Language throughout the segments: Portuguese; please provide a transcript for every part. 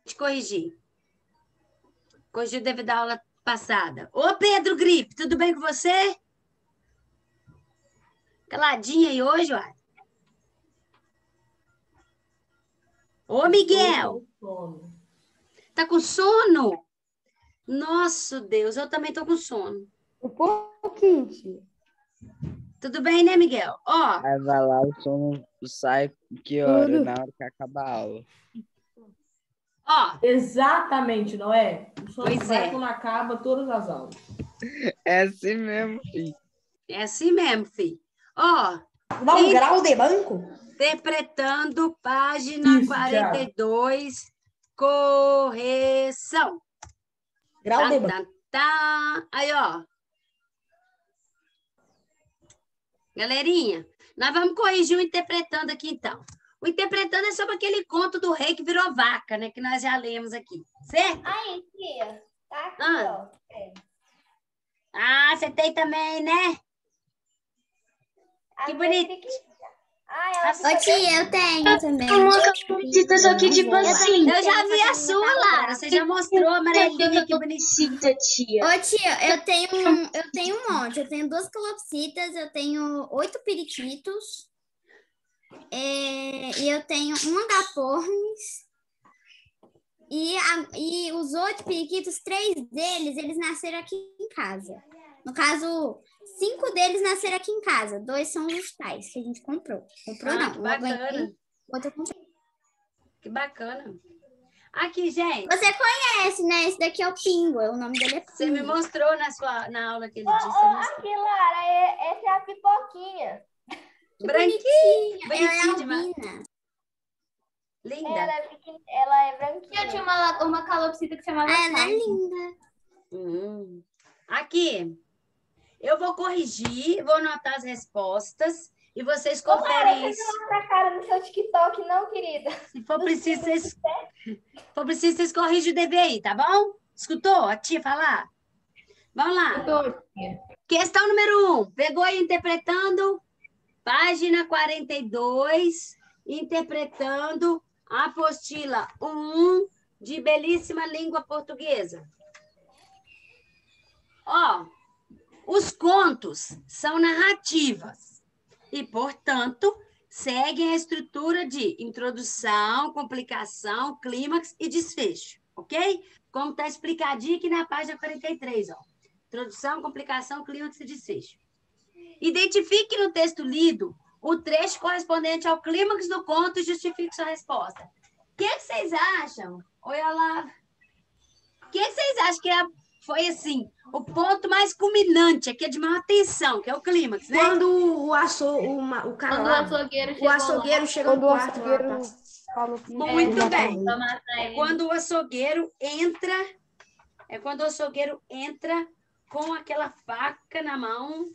te corrigir. Corrigiu devido à aula passada. Ô, Pedro Gripe, tudo bem com você? Caladinha aí hoje, uai. Ô, Miguel. Tá com sono? Nossa, Deus, eu também tô com sono. Um pouquinho, tia. Tudo bem, né, Miguel? Ó. Aí vai lá, o sono sai que hora? Na hora que acaba a aula. Ó. Exatamente, não é? O sono Pois sai é. quando acaba todas as aulas. É assim mesmo, filho. É assim mesmo, filho. Ó. Dá um grau de banco? Interpretando, página Isso, 42, correção. Grau de banco. Aí, ó. Galerinha, nós vamos corrigir o interpretando aqui, então. O interpretando é sobre aquele conto do rei que virou vaca, né? Que nós já lemos aqui, certo? Aí, tia. Tá aqui, Ah. ó. É. Ah, você tem também, né? Que bonito. Ô, tia, eu tenho também. Só que, tipo assim... Eu já vi a sua, Lara. Você já mostrou a amarelinha, que bonitinha, tia. Ô, tia, eu tenho um monte. Eu tenho 2 calopsitas, eu tenho 8 periquitos. E eu tenho um agapornis. E os 8 periquitos, 3 deles, eles nasceram aqui em casa. No caso, 5 deles nasceram aqui em casa. 2 são os pais que a gente comprou. Comprou não. Que bacana. Outro eu comprei. Que bacana. Aqui, gente. Você conhece, né? Esse daqui é o Pingo. O nome dele é Pingo. Você me mostrou na aula que ele disse. Aqui, Lara, essa é a pipoquinha. Branquinha. Ela é demais. albina. Linda. Ela é branquinha. Eu tinha uma calopsita que chamava ela é linda. Aqui. Eu vou corrigir, vou anotar as respostas e vocês conferem isso. Não mostra a cara no seu TikTok, não, querida. Se for preciso, vocês corrigem o dever aí, tá bom? Escutou a tia falar? Vamos lá. Questão número 1. Pegou aí interpretando, página 42, interpretando a apostila 1 de Belíssima Língua Portuguesa. Ó. Os contos são narrativas e, portanto, seguem a estrutura de introdução, complicação, clímax e desfecho, ok? Como está explicadinho aqui na página 43, ó. Introdução, complicação, clímax e desfecho. Identifique no texto lido o trecho correspondente ao clímax do conto e justifique sua resposta. O que vocês acham? Oi, Olavo. O que vocês acham que foi assim, o ponto mais culminante, aqui é de maior tensão, que é o clímax, né? Quando o açougueiro chegou no quarto. Muito bem. Quando o açougueiro entra com aquela faca na mão,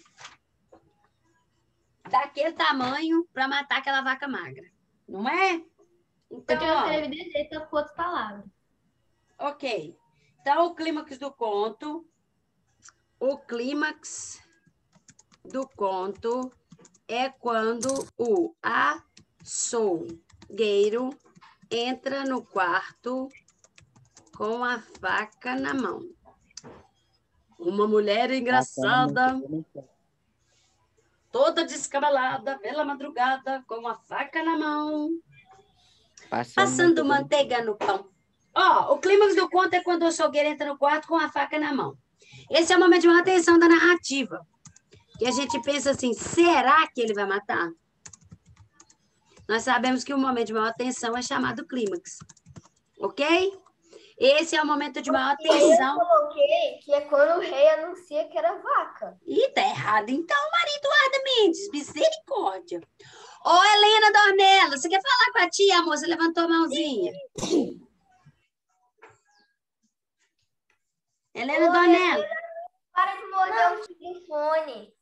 daquele tamanho, para matar aquela vaca magra. Não é? Então, eu escrevi desse jeito com outras palavras. Ok. Então, o clímax do conto é quando o açougueiro entra no quarto com a faca na mão. Uma mulher engraçada, toda descabelada pela madrugada, com a faca na mão, passando manteiga no pão. Ó, o clímax do conto é quando o açougueiro entra no quarto com a faca na mão. Esse é o momento de maior tensão da narrativa. E a gente pensa assim, será que ele vai matar? Nós sabemos que o momento de maior tensão é chamado clímax. Ok? Esse é o momento de maior tensão. Eu coloquei que é quando o rei anuncia que era vaca. Ih, tá errado. Então, Maria Eduarda Mendes, misericórdia. Ô, Helena Dornella, você quer falar com a tia, amor? Você levantou a mãozinha. Helena Dornella. Para de morder o telefone.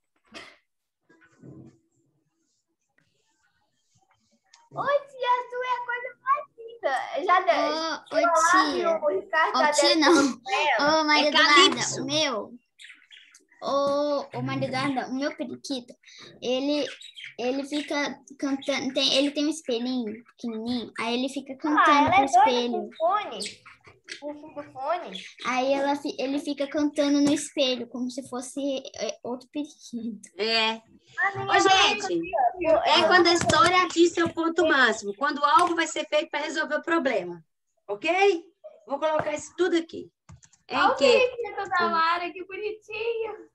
Oi, tia, a sua é a coisa mais linda. Já deu. Ô, tia. Ô, tia, não. Ô, Maria Eduarda, o meu. O Maria Eduarda, o meu periquito, ele fica cantando, ele tem um espelhinho pequenininho, aí ele fica cantando pro espelho. O fim do fone. Aí ele fica cantando no espelho, como se fosse outro periquito. Ô, gente, é quando a história atinge seu ponto máximo, quando algo vai ser feito para resolver o problema, ok? Vou colocar isso tudo aqui. Olha o periquito da Lara, que bonitinho.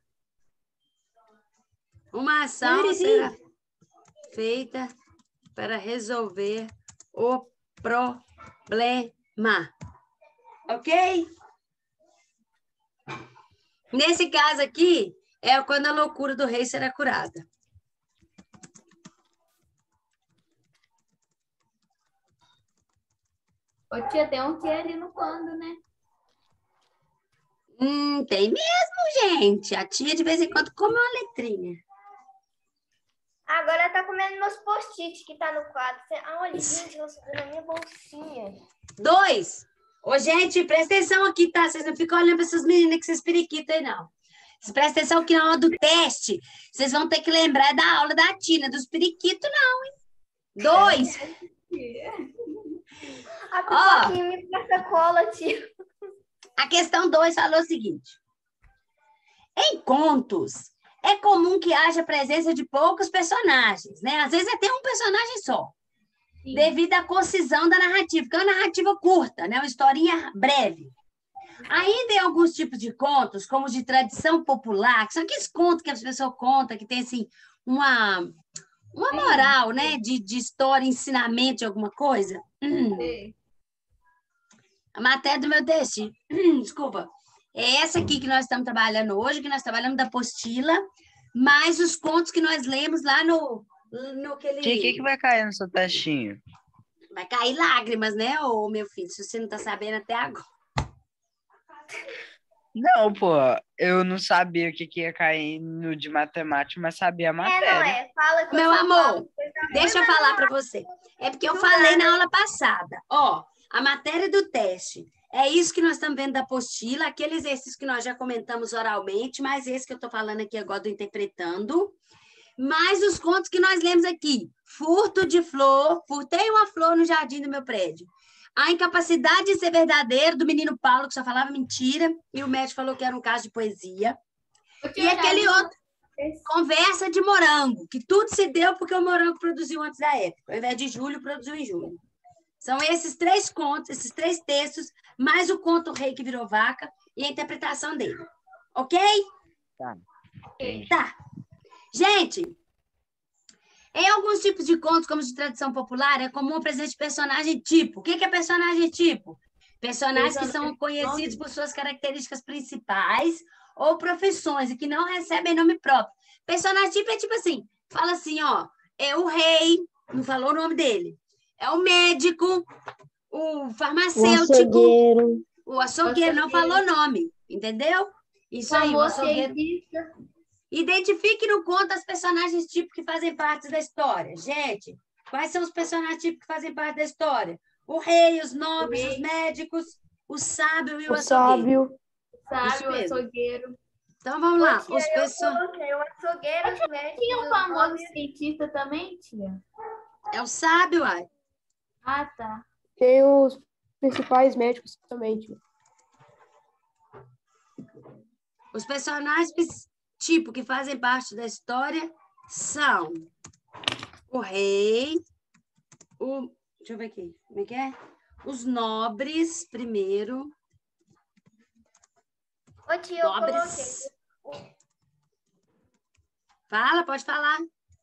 Uma ação será feita para resolver o problema. Ok? Nesse caso aqui, é quando a loucura do rei será curada. Ô, tia, tem um que ali no quando, né? Tem mesmo, gente. A tia, de vez em quando, come uma letrinha. Agora tá comendo meus post-it que tá no quadro. Olha, gente, eu subi na minha bolsinha. 2. Ô, gente, presta atenção aqui, tá? Vocês não ficam olhando para essas meninas que vocês periquitos aí, não. Vocês prestem atenção que na hora do teste, vocês vão ter que lembrar da aula da Tina, dos periquitos, não, hein? 2. A pipoquinha me passa cola, tia. A questão 2 falou o seguinte. Em contos, é comum que haja a presença de poucos personagens, né? Às vezes é até um personagem só. Sim. Devido à concisão da narrativa, que é uma narrativa curta, né? Uma historinha breve. Ainda em alguns tipos de contos, como os de tradição popular, que são aqueles contos que as pessoas contam, que tem, assim, uma moral, né? De história, ensinamento de alguma coisa. Sim. A matéria do meu texto, desculpa, é essa aqui que nós estamos trabalhando hoje, que nós trabalhamos da apostila, mais os contos que nós lemos lá no aquele... O que vai cair no seu textinho? Vai cair lágrimas, né, ô meu filho, se você não tá sabendo até agora. Não, pô, eu não sabia o que ia cair no de matemática, mas sabia a matéria. Fala que meu amor, deixa eu falar para você. É porque eu falei na aula passada. Ó, a matéria do teste é isso que nós estamos vendo da apostila, aquele exercício que nós já comentamos oralmente, mais esse que eu estou falando aqui agora do interpretando, mais os contos que nós lemos aqui. Furto de flor, furtei uma flor no jardim do meu prédio. A incapacidade de ser verdadeiro do menino Paulo, que só falava mentira, e o médico falou que era um caso de poesia. E aquele outro, conversa de morango, que tudo se deu porque o morango produziu antes da época. Ao invés de julho, produziu em junho. São esses 3 contos, esses 3 textos, mais o conto O Rei que Virou Vaca e a interpretação dele. Ok? Tá. Tá. Gente, em alguns tipos de contos, como de tradição popular, é comum a presença de personagem tipo. O que é personagem tipo? Personagens que são conhecidos por suas características principais ou profissões e que não recebem nome próprio. Personagem tipo é tipo assim, fala assim, ó, é o rei, não falou o nome dele, é o médico, o farmacêutico, o açougueiro, não falou nome, entendeu? Isso aí, o açougueiro. Identifique no conto as personagens tipo que fazem parte da história. Gente, quais são os personagens tipo que fazem parte da história? O rei, os nobres, os médicos, o sábio e o açougueiro. O açougueiro. Então, vamos lá. Tia, os coloquei o açougueiro, os médicos... Tinha um famoso cientista também, tia? É o sábio, ai. Ah, tá. Tem os principais médicos também, tia. Os personagens tipo que fazem parte da história são o rei, deixa eu ver aqui, como é que é? Os nobres, primeiro. Ô, tia, nobres. Eu coloquei. Fala, pode falar.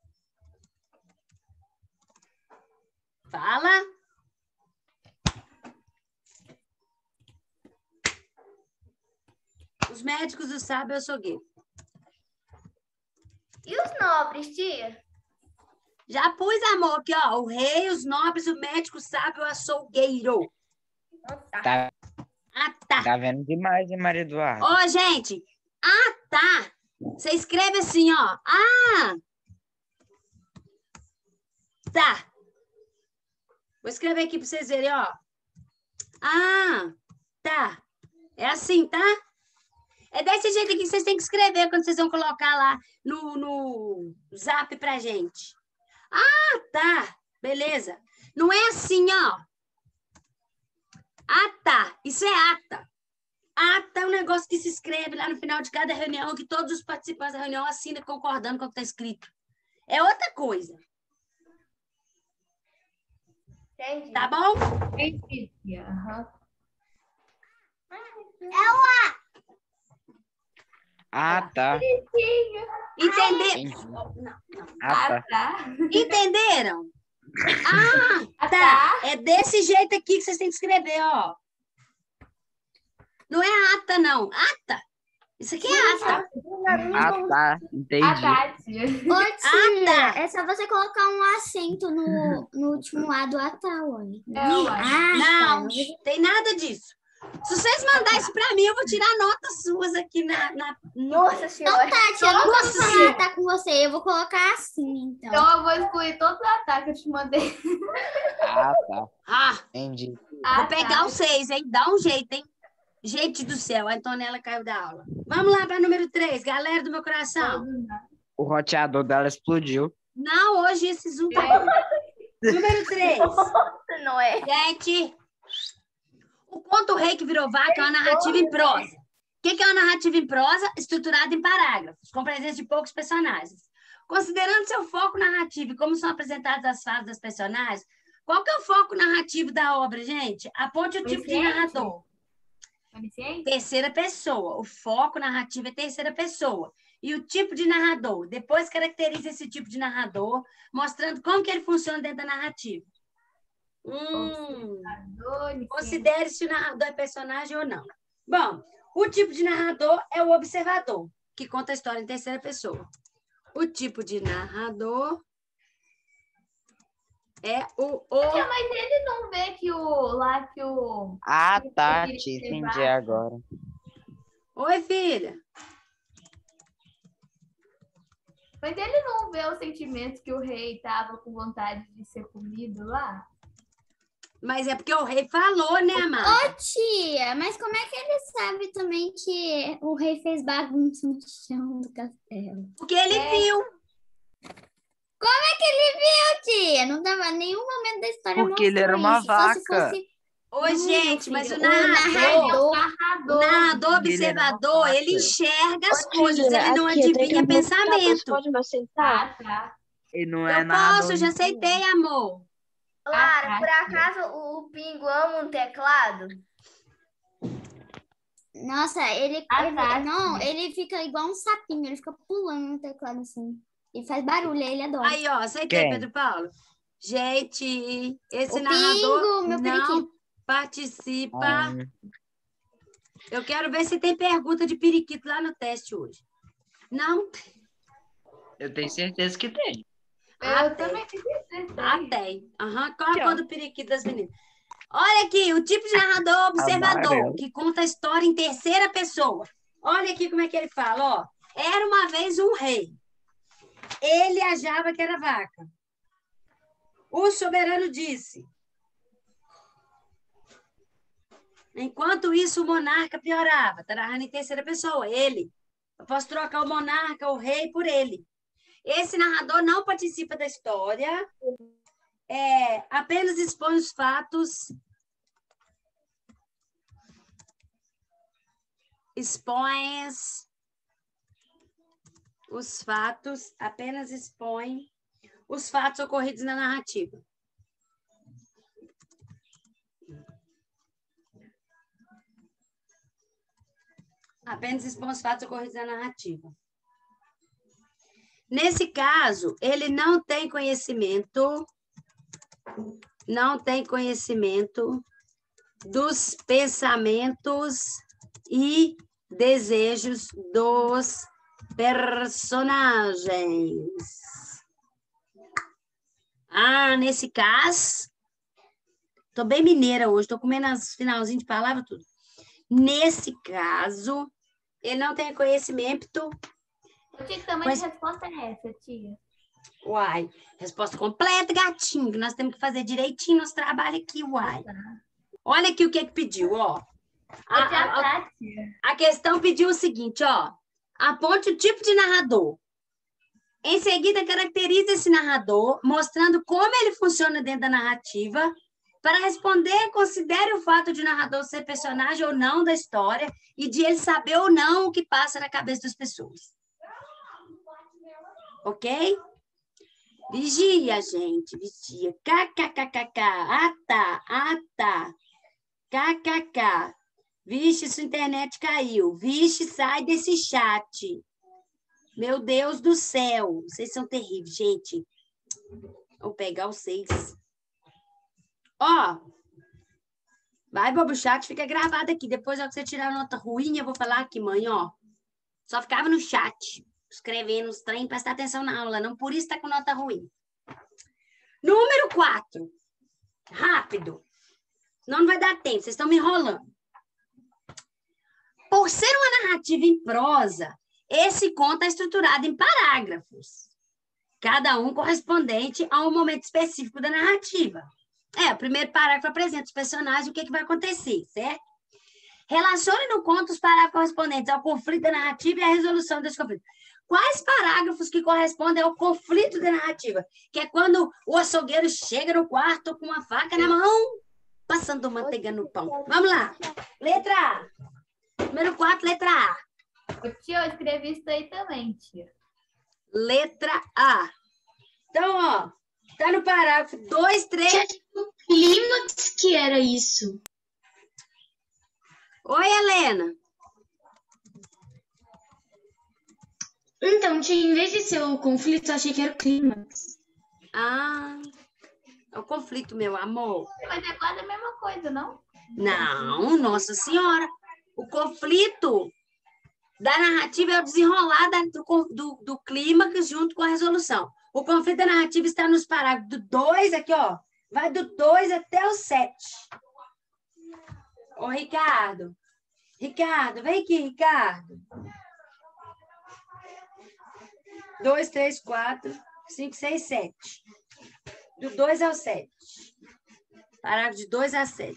Fala. Os médicos, o sábio e o açougueiro. E os nobres, tia? Já pus, amor, aqui, ó. O rei, os nobres, o médico, o sábio, o açougueiro. Tá. Ah, tá. Tá vendo demais, hein, Maria Eduarda? Ó, gente. Ah, tá. Você escreve assim, ó. Ah. Tá. Vou escrever aqui para vocês verem, ó. Ah, tá. É assim, tá? É desse jeito aqui que vocês têm que escrever quando vocês vão colocar lá no zap pra gente. Ah, tá. Beleza. Não é assim, ó. Ata. Isso é ata. Ata é um negócio que se escreve lá no final de cada reunião, que todos os participantes da reunião assinam concordando com o que está escrito. É outra coisa. Entendi. Tá bom? Entendi, tia. Aham. Ah, tá. Entender? Entendi. Não. Ah, tá. Entenderam? Ah, tá. É desse jeito aqui que vocês têm que escrever, ó. Não é ata, não. Ata. Isso aqui é ata. Ah, tá. Entendi. Tia. Ô, tia, tá. é só você colocar um acento no último A do atal, olha. Não, tem nada disso. Se vocês mandarem isso pra mim, eu vou tirar notas suas aqui Nossa Então senhora. tá, tia, eu não Nossa vou falar tá com você, eu vou colocar assim, então. Então eu vou excluir todos os ataques que eu te mandei. Ah, tá. Ah, Entendi. vou pegar os 6, hein? Dá um jeito, hein? Gente do céu, a Antonella caiu da aula. Vamos lá para número 3, galera do meu coração. O roteador dela explodiu. Não, hoje esse Zoom tá bom. Número 3. Não é? Gente, o conto Rei que Virou Vaca é uma narrativa em prosa. O que é uma narrativa em prosa? Estruturada em parágrafos, com presença de poucos personagens. Considerando seu foco narrativo e como são apresentadas as fases das personagens, qual que é o foco narrativo da obra, gente? Aponte o tipo de narrador. Terceira pessoa. O foco narrativo é terceira pessoa. E o tipo de narrador. Depois caracteriza esse tipo de narrador, mostrando como que ele funciona dentro da narrativa. Considere se o narrador é personagem ou não. Bom, o tipo de narrador é o observador, que conta a história em terceira pessoa. O tipo de narrador é o... Mas ele não vê que o... Ah, tá. Te entendi agora. Oi, filha. Mas ele não vê o sentimento que o rei tava com vontade de ser comido lá? Mas é porque o rei falou, né, amada? Ô, tia, mas como é que ele sabe também que o rei fez bagunça no chão do castelo? Porque ele viu. Como é que ele viu, tia? Não dava nenhum momento da história Porque ele era uma isso. Só se vaca. fosse... Oi, Não, gente, meu mas o filho, narrador narrador... narrador, Ele era uma observador, vaca. ele enxerga as Ô, coisas, tia, ele não aqui, eu tenho adivinha que perguntar, você pensamento. pode me aceitar? Tá. Ele não é Eu nada. posso, já aceitei, amor. Lara, por acaso o Pingo ama um teclado? Nossa, ele fica igual um sapinho, ele fica pulando no teclado assim. E faz barulho, aí ele adora. Aí, ó, aceitei, Quem? Pedro Paulo. Gente, esse O narrador Pingo, meu não periquito. participa. Eu quero ver se tem pergunta de periquito lá no teste hoje. Não? Eu tenho certeza que tem. Eu também tenho certeza. Tem. Aham, qual Aqui, a ó. cor do periquito das meninas? Olha aqui, o tipo de narrador observador, Amarelo. que conta a história em terceira pessoa. Olha aqui como é que ele fala, ó. Era uma vez um rei. Ele achava que era vaca. O soberano disse. Enquanto isso, o monarca piorava. Tá narrando em terceira pessoa, ele. Eu posso trocar o monarca, o rei, por ele. Esse narrador não participa da história, apenas expõe os fatos. Expõe os fatos, apenas expõe os fatos ocorridos na narrativa. Apenas expõe os fatos ocorridos na narrativa. Nesse caso, ele não tem conhecimento dos pensamentos e desejos dos personagens. Nesse caso, tô bem mineira hoje, tô comendo as finalzinhos de palavra tudo. Nesse caso, ele não tem conhecimento. Que tamanho de resposta é essa, tia? Uai, resposta completa, gatinho, que nós temos que fazer direitinho nosso trabalho aqui, uai. Olha aqui o que pediu, ó. A questão pediu o seguinte, ó. Aponte o tipo de narrador. Em seguida, caracterize esse narrador, mostrando como ele funciona dentro da narrativa. Para responder, considere o fato de o narrador ser personagem ou não da história e de ele saber ou não o que passa na cabeça das pessoas. Ok? Vigia, gente, vigia. KKKKK. Ah, tá. KKK. Vixe, sua internet caiu. Vixe, sai desse chat. Meu Deus do céu. Vocês são terríveis, gente. Vou pegar os 6. Ó. Vai, bobo, o chat fica gravado aqui. Depois, ó, que você tirar a nota ruim, eu vou falar aqui, mãe, ó. Só ficava no chat, escrevendo os trem, prestar atenção na aula. Não por isso tá com nota ruim. Número 4. Rápido. Senão não vai dar tempo. Vocês estão me enrolando. Por ser uma narrativa em prosa, esse conto é estruturado em parágrafos, cada um correspondente a um momento específico da narrativa. O primeiro parágrafo apresenta os personagens, o que vai acontecer, certo? Relacione no conto os parágrafos correspondentes ao conflito da narrativa e à resolução desse conflito. Quais parágrafos que correspondem ao conflito da narrativa? Que é quando o açougueiro chega no quarto com uma faca na mão, passando manteiga no pão. Vamos lá. Letra A. Número 4, letra A. Tia, eu escrevi isso aí também, tia. Letra A. Então, ó, tá no parágrafo 2, 3. O clímax que era isso. Oi, Helena. Então, tia, em vez de ser o conflito, eu achei que era o clímax. Ah, é o conflito, meu amor. Mas é quase a mesma coisa, não? Não, Nossa Senhora. O conflito da narrativa é o desenrolar do clímax junto com a resolução. O conflito da narrativa está nos parágrafos do 2, aqui, ó. Vai do 2 até o 7. Ô, Ricardo. Ricardo, vem aqui, Ricardo. 2, 3, 4, 5, 6, 7. Do 2 ao 7. Parágrafo de 2 a 7.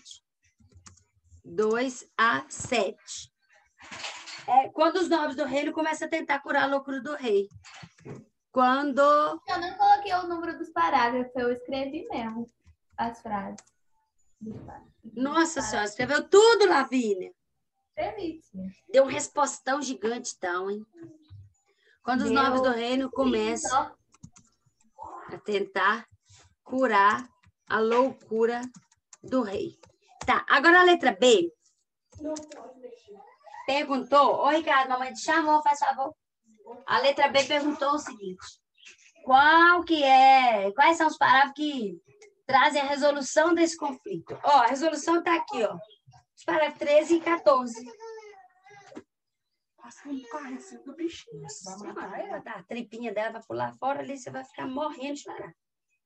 2 a 7. Quando os nobres do reino começam a tentar curar a loucura do rei. Quando... Eu não coloquei o número dos parágrafos, eu escrevi mesmo as frases. Nossa Senhora, escreveu tudo, Lavínia. Escrevi, tia. Deu um respostão gigante, então, hein? Quando os nobres do reino começam a tentar curar a loucura do rei. Tá, agora a letra B. Perguntou, ô Ricardo, mamãe te chamou, faz favor. A letra B perguntou o seguinte: quais são os parágrafos que trazem a resolução desse conflito? Ó, a resolução tá aqui, ó. Os parágrafos 13 e 14. Passa um carrezinho do bichinho. A tripinha dela vai pular fora ali, você vai ficar morrendo de chorar.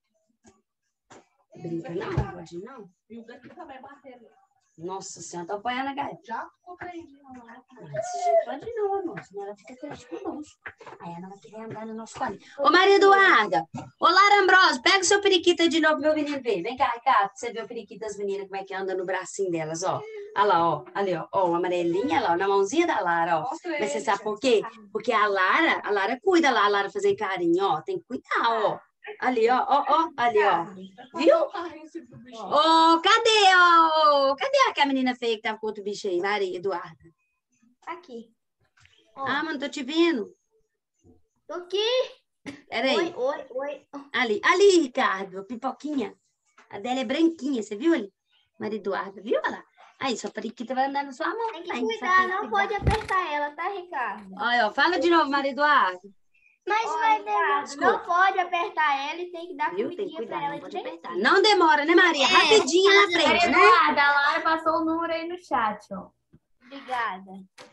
Brinca não, pode não. E o daqui também bateram. Nossa Senhora, tô apanhando a galera. Já compreendi. Desse jeito pode não, amor. Senão ela fica triste conosco. Aí ela vai querer andar no nosso caminho. Ô, Maria Eduarda. Ô, Lara Ambrosio, pega o seu periquito de novo, meu menino ver. Vem cá, Ricardo, você vê o periquito das meninas, como é que anda no bracinho delas, ó. Olha lá, ó. Ali, ó. Ó, uma amarelinha lá, ó, na mãozinha da Lara, ó. Mas você sabe por quê? Porque a Lara cuida lá, a Lara fazer carinho, ó. Tem que cuidar, ó. Ali, ó, ali, ó. Viu? Ô, cadê, ó? Cadê aquela menina feia que tava com outro bicho aí, Maria Eduarda? Aqui. Ah, mas não tô te vendo. Tô aqui. Peraí. Oi. Ali, Ricardo, a pipoquinha. A dela é branquinha, você viu ali? Maria Eduarda, viu? Olha lá. Aí, sua periquita vai andar na sua mão. Tem que cuidar, não pode apertar ela, tá, Ricardo? Olha, ó, fala de novo, Maria Eduarda. Mas vai demorar. Não pode apertar ela e tem que dar Viu? Tem que comidinha cuidar, pra ela. não pode apertar. Não demora, né, Maria? Rapidinho na frente, né? Eduarda, a Lara passou o número aí no chat, ó. Obrigada.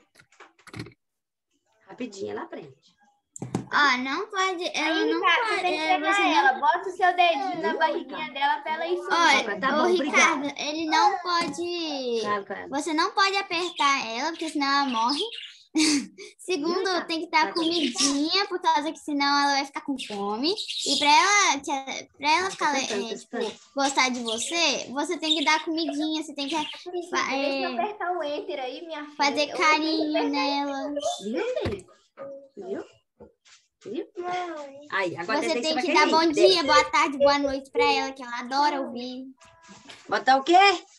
Rapidinho na frente. Ó, não pode. Ela Aí, não Ricardo, pode. você tem que pegar Você não ela. Bota o seu dedinho na barriguinha dela pra ela ir subindo. Olha, Tá bom, o obrigada. Ricardo, ele não pode. Claro. Você não pode apertar ela, porque senão ela morre. Segundo, tem que dar comidinha, por causa que senão ela vai ficar com fome. E pra ela ficar, gostar de você, você tem que dar comidinha, você tem que Deixa eu apertar o enter aí, minha filha. fazer carinho nela. Viu? Mãe. Aí, agora Você tem vai que querer dar bom ir. dia, boa tarde, boa noite pra ela, que ela adora ouvir. Botar o quê?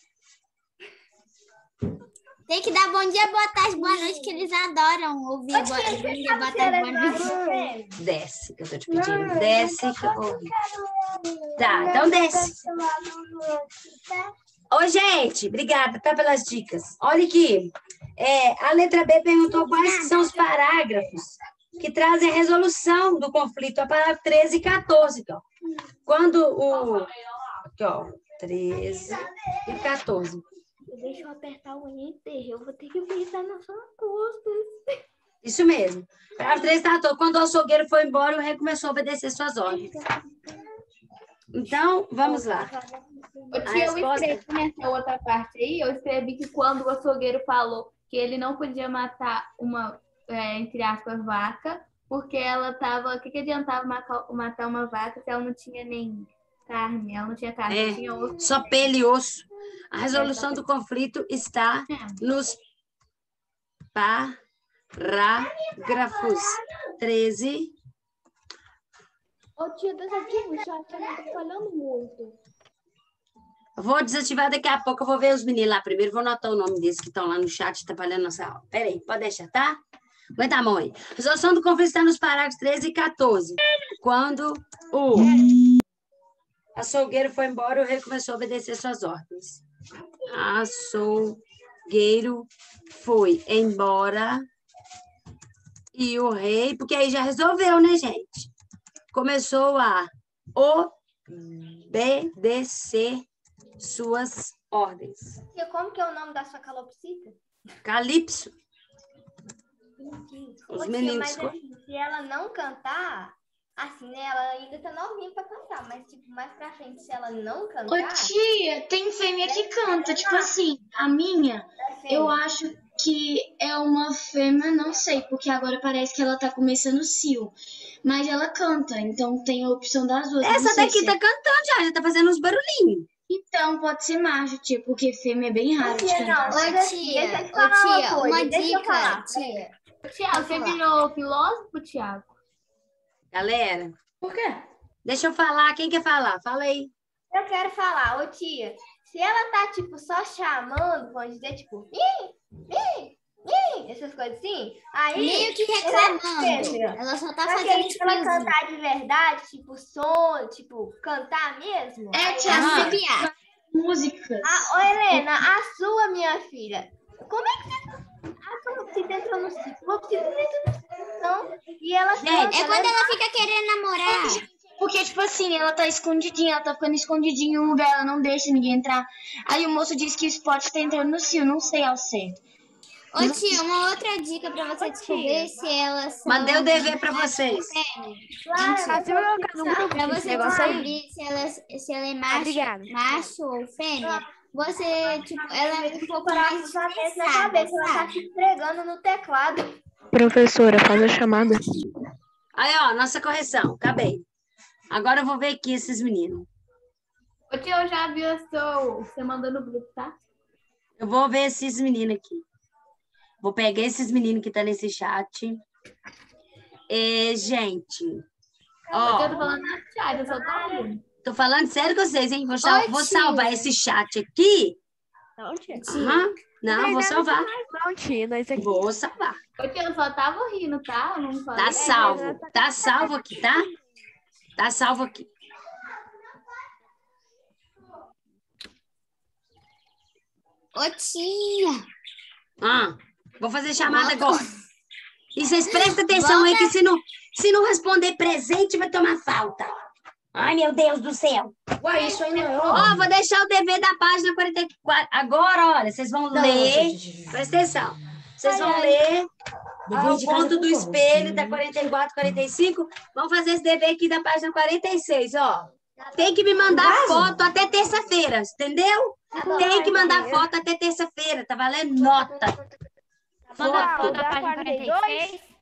Tem que dar bom dia, boa tarde, boa noite, que eles adoram ouvir bom dia, boa tarde, boa noite. Desce, que eu tô te pedindo. Desce, que eu vou ouvir. Tá, então desce. Ô, gente, obrigada, tá, pelas dicas. Olha aqui. A letra B perguntou quais são os parágrafos que trazem a resolução do conflito, a parágrafo 13 e 14. Então. Quando o... Aqui, ó, 13 e 14. Deixa eu apertar o enter, eu vou ter que pensar nas suas costas. Isso mesmo. Parágrafo 13 está todo. Quando o açougueiro foi embora, o rei começou a obedecer suas ordens. Então, vamos lá. Ô, tia, eu escrevi nessa outra parte aí, eu escrevi que quando o açougueiro falou que ele não podia matar uma, entre aspas, vaca, porque ela tava... O que adiantava matar uma vaca se ela não tinha nem carne? Ela não tinha carne, tinha osso. Só pele e osso. A resolução do conflito está nos parágrafos 13. Ô, tia, desativa o chat, eu não tô falando muito. Vou desativar daqui a pouco, eu vou ver os meninos lá primeiro, vou anotar o nome desses que estão lá no chat, atrapalhando nossa aula. Pera aí, pode deixar, tá? Aguenta a mão aí. Resolução do conflito está nos parágrafos 13 e 14. Quando o açougueiro foi embora, o rei começou a obedecer suas ordens. Açougueiro foi embora e o rei, porque aí já resolveu, né, gente? Começou a obedecer suas ordens. Tia, como que é o nome da sua calopsita? Calypso. Os Ô, tia, meninos. mas assim, se ela não cantar, assim, né? Ela ainda tá novinha pra cantar, mas tipo, mais pra frente, se ela não Ô, cantar... tia, tem fêmea que canta. Tipo assim, a minha, eu acho que é uma fêmea, não sei, porque agora parece que ela tá começando o cio. Mas ela canta, então tem a opção das duas. Essa não sei daqui se tá cantando já tá fazendo uns barulhinhos. Então, pode ser macho, tia, porque fêmea é bem raro de Tia, cantar. não, Ô, mas assim, tia, deixa eu te falar uma deixa eu dica, falar. tia. Tiago, você virou filósofo, Tiago? Galera, Por quê? deixa eu falar. Quem quer falar? Fala aí. Eu quero falar, ô tia, se ela tá, tipo, só chamando, vamos dizer, tipo, essas coisas assim, aí... Meio que reclamando. Ela só tá fazendo se ela tipo cantar de verdade, tipo, som, tipo, cantar mesmo... É, aí- tia, assobiar. músicas. Ô, Helena, a sua, minha filha, como é que você... A calopsita entrou no ciclo, a calopsita não entrou no ciclo, não, e ela Gente, canta, É né? quando ela fica querendo namorar. Porque, tipo assim, ela tá escondidinha, ela tá ficando escondidinha em um lugar, ela não deixa ninguém entrar. Aí o moço disse que isso pode estar entrando no cio, não sei ao certo. Ô, tia, uma outra dica pra você descobrir se elas são... Mandei o dever pra vocês. Pra você descobrir se ela é macho ou fêmea, você, tipo, ela é um pouco mais Na estressada, cabeça, ela tá sabe? se esfregando no teclado. Professora, faz a chamada. Aí, ó, nossa correção. Acabei. Agora eu vou ver aqui esses meninos. Ô, tia, eu já vi você mandando no grupo, tá? Eu vou ver esses meninos aqui. Vou pegar esses meninos que estão nesse chat. Gente, Eu tô ó, falando na tia, eu só tô ouvindo. tô falando sério com vocês, hein? Vou Oi, vou tia. salvar esse chat aqui. Não, tia. Aham. Não, vou salvar. Não, tia, nós aqui. Vou salvar. Ô, tia, eu só tava rindo, tá? Eu não falei. Tá salvo. Tá salvo aqui, tá? Tá salvo aqui. Ô, tia. Vou fazer chamada Volta. agora. E vocês prestem atenção aí que se não responder presente, vai tomar falta. Ai, meu Deus do céu. Ué, isso aí não é Ó, vou deixar o dever da página 44. Agora, olha, vocês vão ler. Presta atenção. Vocês vão ler o ponto do espelho da 44, 45. Vamos fazer esse dever aqui da página 46, ó. Tem que me mandar foto até terça-feira, entendeu? Tem que mandar foto até terça-feira. Tá valendo nota. Manda a foto da da página 42. 46.